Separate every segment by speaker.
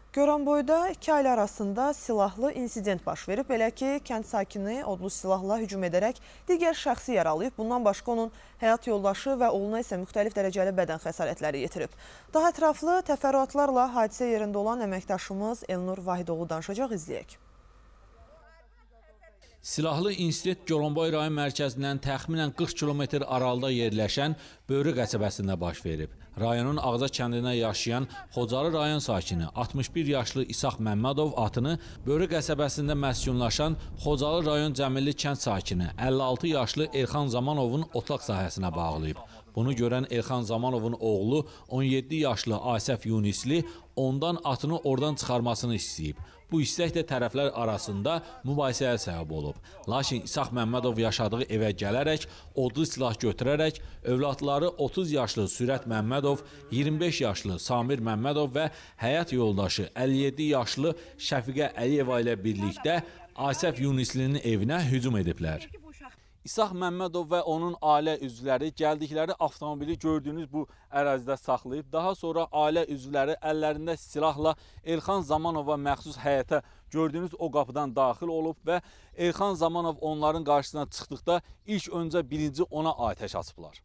Speaker 1: Goranboyda 2 ailə arasında silahlı insident baş verib. Belə ki, kənd sakini odlu silahla hücum edərək digər şəxsi yaralayıb. Bundan başqa onun həyat yoldaşı və oğluna isə müxtəlif dərəcəli bədən xəsarətləri yetirib. Daha ətraflı təfərrüatlarla hadisə yerində olan əməkdaşımız Elnur Vahidoğlu danışacaq, izləyək.
Speaker 2: Silahlı insident Goranboy rayon mərkəzindən təxminən 40 km aralıda yerləşən Böyrü qəsəbəsində baş verib. Rayonun Ağca kəndində yaşayan Xocalı rayon sakini 61 yaşlı İsaq Məmmədov atını Böyrü qəsəbəsində məskunlaşan Xocalı rayon Cəmilli kənd sakini 56 yaşlı Elxan Zamanovun otlaq sahəsinə bağlayıb. Bunu görən Elxan Zamanovun oğlu 17 yaşlı Asəf Yunisli ondan atını oradan çıxarmasını istəyib. Bu istək də tərəflər arasında mübahisəyə səbəb olub. Lakin İsaq Məmmədov yaşadığı evə gələrək odlu silah götürərək övladları 30 yaşlı Sürət Məmmədov, 25 yaşlı Samir Məmmədov və həyat yoldaşı 57 yaşlı Şəfiqə Əliyeva ilə birlikdə Asəf Yunislinin evinə hücum ediblər. İsaq Məmmədov və onun ailə üzvləri gəldikləri avtomobili gördüyünüz bu ərazidə saxlayıb. Daha sonra ailə üzvləri əllərində silahla Elxan Zamanova məxsus həyətə gördüyünüz o qapıdan daxil olub və Elxan Zamanov onların qarşısına çıxdıqda ilk öncə birinci ona atəş açıblar.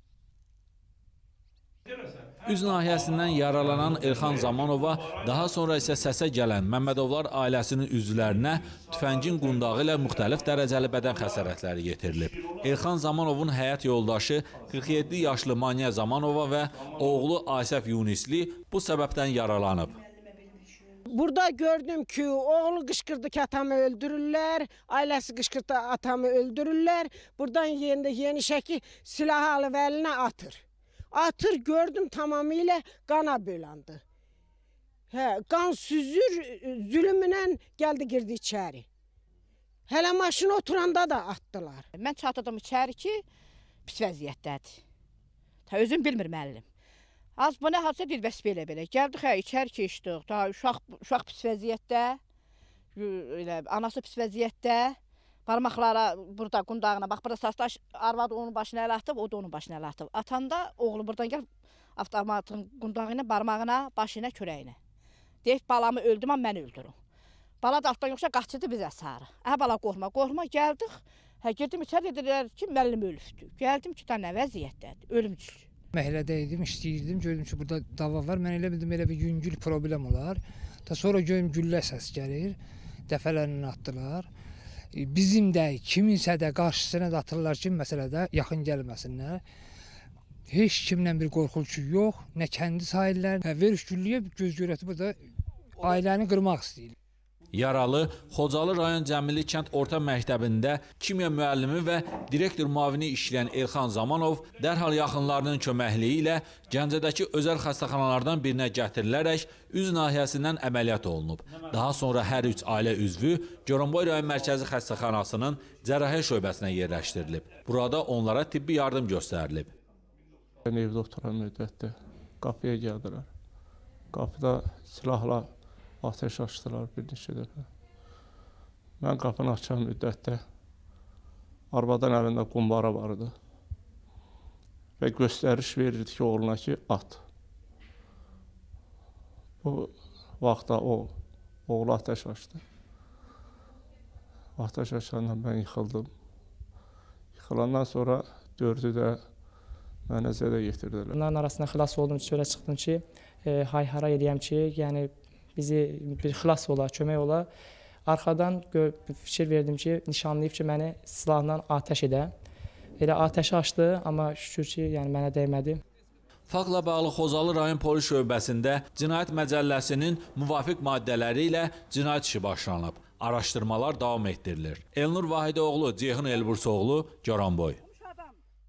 Speaker 2: Üz nahiyəsindən yaralanan Elxan Zamanova, daha sonra isə səsə gələn Məmmədovlar ailəsinin üzvlərinə tüfəngin qundağı ilə müxtəlif dərəcəli bədən xəsarətləri yetirilib. Elxan Zamanovun həyat yoldaşı 47 yaşlı Maniyə Zamanova və oğlu Asəf Yunisli bu səbəbdən yaralanıb.
Speaker 3: Burada gördüm ki, oğlu qışqırdı ki, atamı öldürürlər, ailəsi qışqırdı, atamı öldürürlər. Buradan yeni şəki silahı alıb əlinə atır. Atır, gördüm tamamilə qana bölandı. Qan süzür, zülümünə gəldi, girdi içəri. Hələ maşına oturanda da atdılar.
Speaker 4: Mən çatdım içəri ki, pis vəziyyətdədir. Özüm bilmir müəllim. Az bu nə hadsə bir vəsb belə. Gəldik, içəri keçdik. Uşaq pis vəziyyətdə, anası pis vəziyyətdə. Parmaqlara, burada qundağına, bax, burada saçdaş arvadı onun başına əl atıb, o da onun başına əl atıb. Atanda oğlu buradan gəl, avtomatın qundağına, barmağına, başına, körəyinə. Deyib, balamı öldüm, amma mən öldürüm. Bala da altdan yoxsa qaçırdı bizə sarı. Bala qorxma, gəldik. Girdim içəri, dedilər ki, müəllim ölübdür. Gəldim ki, da nə vəziyyətdədir, ölümcül.
Speaker 5: Məhəllədə idim, işləyirdim, gördüm ki, burada dava var. Mən elə bildim, elə bir yüngül problem olar. Sonra görüm güllə səs gəlir, dəfələrlə atdılar. Bizim də, kiminsə də qarşısına da atırlar ki, məsələdə yaxın gəlməsinlər. Heç kimlə bir qorxulucu yox, nə kəndi sahillər. Veriş güllüyə göz görəti burada ailəni qırmaq istəyir.
Speaker 2: Yaralı Xocalı rayon Cəmilli kənd orta məktəbində kimya müəllimi və direktor müavini işləyən Elxan Zamanov dərhal yaxınlarının köməkliyi ilə Gəncədəki özəl xəstəxanalardan birinə gətirilərək üz nahiyəsindən əməliyyat olunub. Daha sonra hər üç ailə üzvü Goranboy rayon mərkəzi xəstəxanasının cərrahiyyə şöbəsinə yerləşdirilib. Burada onlara tibbi yardım göstərilib.
Speaker 6: Mən evdə oturan müddətdə qapıya gəldilər. Qapıda silahla ateş açdılar bir neçə dəfə. Mən qapını açan müddətdə arvadan əlində qumbara vardı və göstəriş verirdi ki, oğluna ki, at. Bu vaxtda oğlu ateş açdı. Ateş açandan mən yıxıldım. Yıxılandan sonra dördü də mənə zədə getirdilər.
Speaker 7: Onların arasında xilas oldum, çölə çıxdım ki, hay-hara eləyəm ki, yəni bizi bir xilas ola, kömək ola. Arxadan fikir verdim ki, nişanlayıb ki, məni silahla atəş edə. Elə atəşi açdı, amma şükür ki, yəni mənə dəymədi.
Speaker 2: Faktla bağlı Xocalı rayon polis şöbəsində cinayət məcəlləsinin müvafiq maddələri ilə cinayət işi başlanıb. Araşdırmalar davam etdirilir. Elnur Vahidoğlu, Ceyhun Elbursoğlu, Goranboy.